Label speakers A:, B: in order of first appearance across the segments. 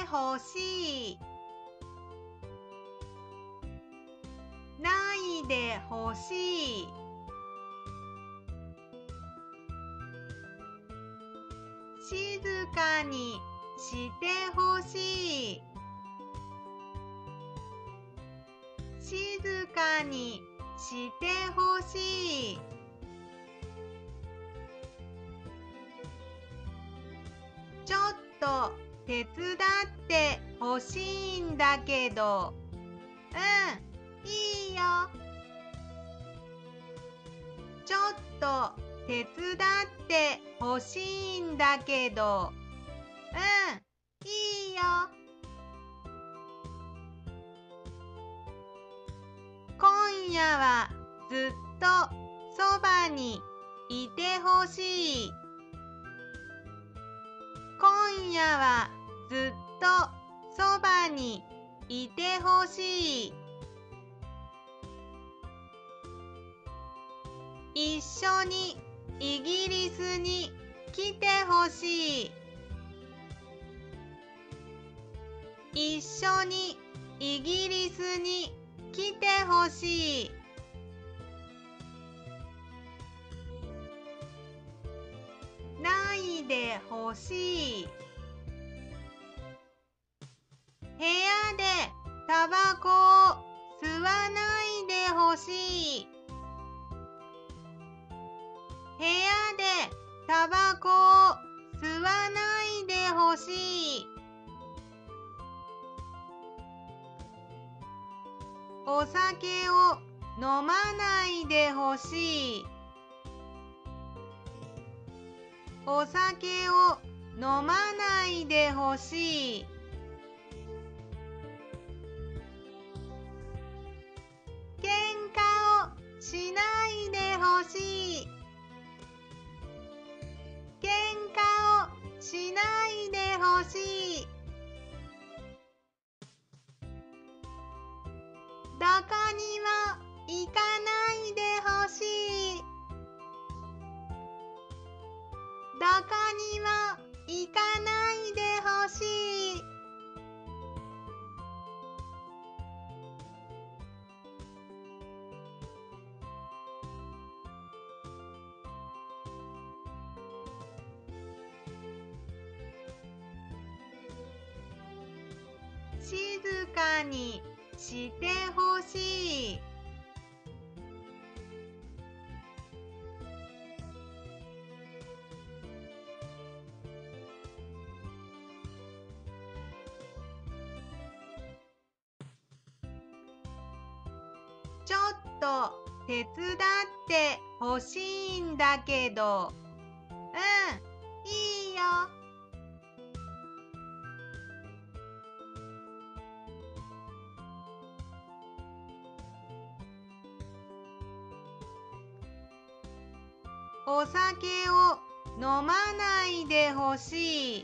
A: ほしい。ないでほしい。静かにしてほしい。静かにしてほしい。ちょっと手伝ってほしいんだけど。いいよ。ちょっと手伝ってほしいんだけど。いいよ。今夜はずっとそばにいてほしい。今夜はずっとそばにいてほしい。一緒にイギリスに来てほしい。一緒にイギリスに来てほしい。ないでほしい。部屋でタバコを吸わないでほしい。部屋でタバコを吸わないでほしい。お酒を飲まないでほしい。お酒を飲まないでほしい。喧嘩をしないでほしい。喧嘩をしないでほしい。どこにも行かないでほしい。どこにも行かないでほしい。静かにしてほしい。ちょっと手伝ってほしいんだけど。いいよ。お酒を飲まないでほしい。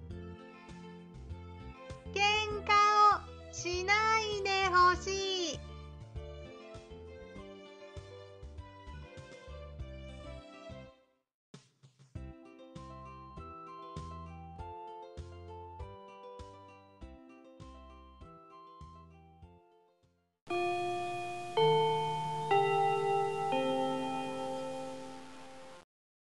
A: 喧嘩をしないでほしい。